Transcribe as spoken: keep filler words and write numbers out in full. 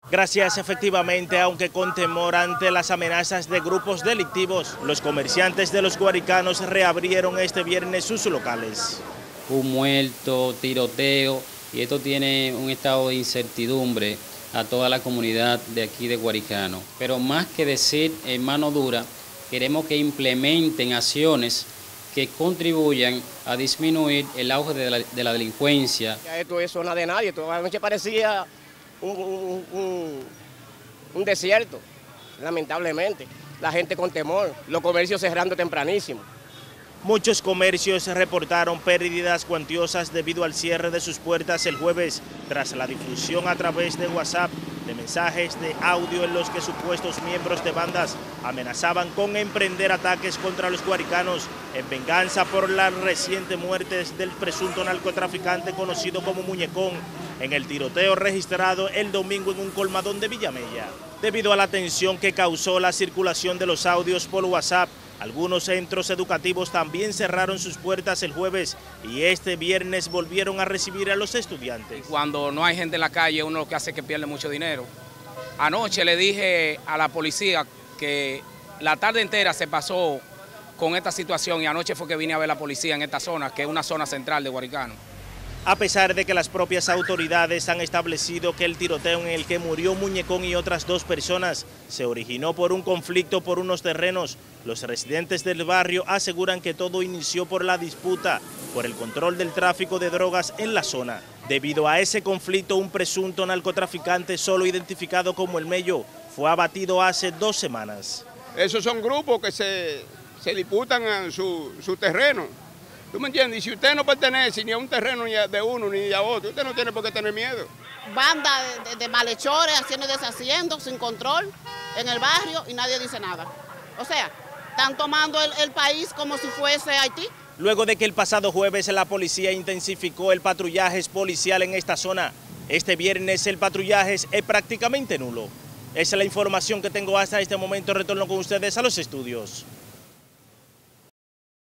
Gracias, efectivamente, aunque con temor ante las amenazas de grupos delictivos, los comerciantes de Los Guaricanos reabrieron este viernes sus locales. Un muerto, tiroteo, y esto tiene un estado de incertidumbre a toda la comunidad de aquí de Guaricano. Pero más que decir en mano dura, queremos que implementen acciones que contribuyan a disminuir el auge de la, de la delincuencia. Esto es zona de nadie, esto anoche parecía un, un, un, un desierto, lamentablemente. La gente con temor, los comercios cerrando tempranísimo. Muchos comercios reportaron pérdidas cuantiosas debido al cierre de sus puertas el jueves, tras la difusión a través de WhatsApp de mensajes de audio en los que supuestos miembros de bandas amenazaban con emprender ataques contra los guaricanos en venganza por las recientes muertes del presunto narcotraficante conocido como Muñecón en el tiroteo registrado el domingo en un colmadón de Villamella. Debido a la tensión que causó la circulación de los audios por WhatsApp, algunos centros educativos también cerraron sus puertas el jueves y este viernes volvieron a recibir a los estudiantes. Cuando no hay gente en la calle, uno lo que hace es que pierde mucho dinero. Anoche le dije a la policía que la tarde entera se pasó con esta situación y anoche fue que vine a ver a la policía en esta zona, que es una zona central de Guaricano. A pesar de que las propias autoridades han establecido que el tiroteo en el que murió Muñecón y otras dos personas se originó por un conflicto por unos terrenos, los residentes del barrio aseguran que todo inició por la disputa por el control del tráfico de drogas en la zona. Debido a ese conflicto, un presunto narcotraficante solo identificado como El Mello fue abatido hace dos semanas. Esos son grupos que se, se disputan en su, su terreno. ¿Tú me entiendes? Y si usted no pertenece ni a un terreno ni de uno ni a otro, usted no tiene por qué tener miedo. Banda de, de, de malhechores haciendo y deshaciendo sin control en el barrio y nadie dice nada. O sea, están tomando el, el país como si fuese Haití. Luego de que el pasado jueves la policía intensificó el patrullaje policial en esta zona, este viernes el patrullaje es prácticamente nulo. Esa es la información que tengo hasta este momento. Retorno con ustedes a los estudios.